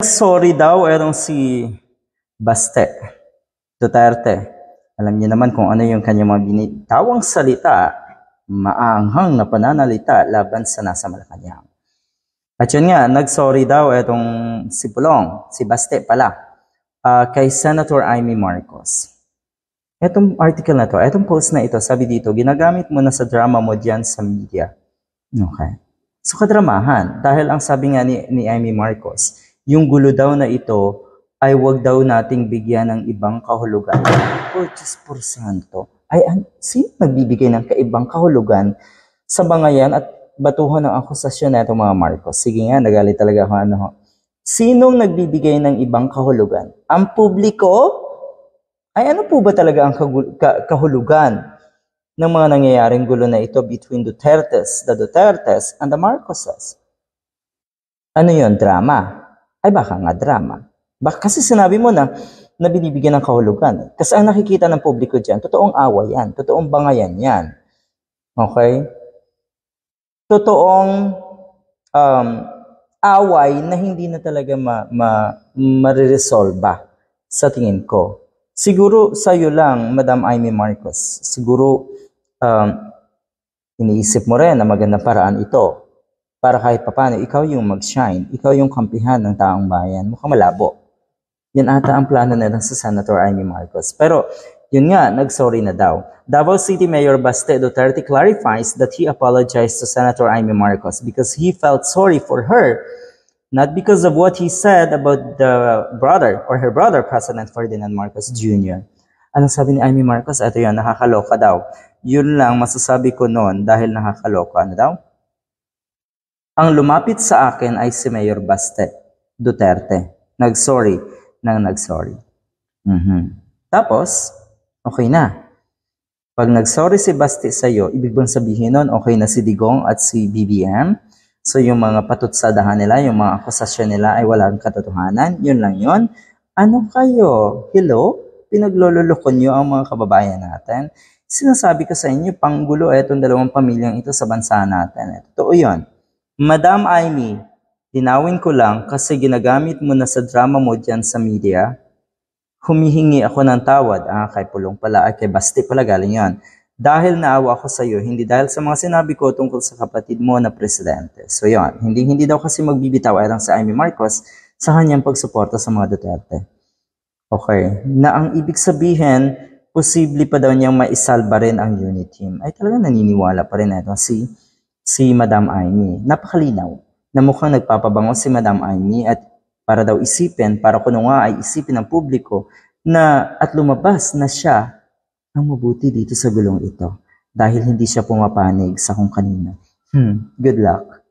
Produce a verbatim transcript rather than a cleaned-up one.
Sorry daw erong si Baste Duterte. Alam niyo naman kung ano yung kanyang mga binitawang salita, maanghang na pananalita laban sa nasa Malacanang. At yun nga, nag-sorry daw itong si Pulong, si Baste pala, uh, kay Senator Amy Marcos. Itong article na to, itong post na ito, sabi dito, ginagamit mo na sa drama mo dyan sa media. Okay. So kadramahan, dahil ang sabi nga ni, ni Amy Marcos, yung gulo daw na ito ay wag daw nating bigyan ng ibang kahulugan. Oh, Diyos por santo. Ay, an, sino nagbibigay ng kaibang kahulugan sa bangayan at batuhan ng akusasyon na itong mga Marcos? Sige nga, nagalit talaga ako. Ano, sinong nagbibigay ng ibang kahulugan? Ang publiko? Ay, ano po ba talaga ang kahulugan ng mga nangyayaring gulo na ito between Dutertes, the Dutertes, and the Marcoses? Ano yon, drama? Ay, baka nga drama. Baka kasi sinabi mo na, na binibigyan ng kahulugan. Kasi ang nakikita ng publiko dyan, totoong awa yan, totoong bangayan yan. Okay? Totoong um, away na hindi na talaga ma, ma, mariresolba sa tingin ko. Siguro sa'yo lang, Madam Amy Marcos, siguro um, iniisip mo rin na magandang paraan ito para kahit papano, ikaw yung mag-shine, ikaw yung kampihan ng taong bayan, mukhang malabo. Yan ata ang plano na sa Senator Amy Marcos. Pero, yun nga, nag-sorry na daw. Davao City Mayor Baste Duterte clarifies that he apologized to Senator Amy Marcos because he felt sorry for her, not because of what he said about the brother or her brother, President Ferdinand Marcos Junior Anong sabi ni Amy Marcos? Ito yan, nakakaloka daw. Yun lang masasabi ko noon dahil nakakaloka. Ano daw? Ang lumapit sa akin ay si Mayor Baste Duterte. Nag-sorry nang nag-sorry. Mm-hmm. Tapos, okay na. Pag nag-sorry si Baste sa'yo, ibig bang sabihin nun, okay na si Digong at si B B M? So yung mga patutsadahan nila, yung mga akusasyon nila ay walang katotohanan, yun lang yun. Ano kayo? Hello? Pinaglololokon nyo ang mga kababayan natin? Sinasabi ko sa inyo, panggulo etong dalawang pamilyang ito sa bansa natin. Totoo yun. Madam Amy, dinawin ko lang kasi ginagamit mo na sa drama mo dyan sa media. Humihingi ako ng tawad. Ah, kay Pulong pala, ay kay Baste pala galing yun. Dahil naawa ako sa iyo, hindi dahil sa mga sinabi ko tungkol sa kapatid mo na presidente. So yon, hindi hindi daw kasi magbibitaw ay lang sa Amy Marcos sa kanyang pagsuporta sa mga Duterte. Okay, na ang ibig sabihin, posible pa daw niyang maisalba rin ang unit team. Ay talaga naniniwala pa rin ito si, si Madam Amy. Napakalinaw na mukhang nagpapabango si Madam Amy at para daw isipin, para kuno nga ay isipin ng publiko na at lumabas na siya ang mabuti dito sa gulong ito dahil hindi siya pumapanig sa kung kanino. Hmm, good luck.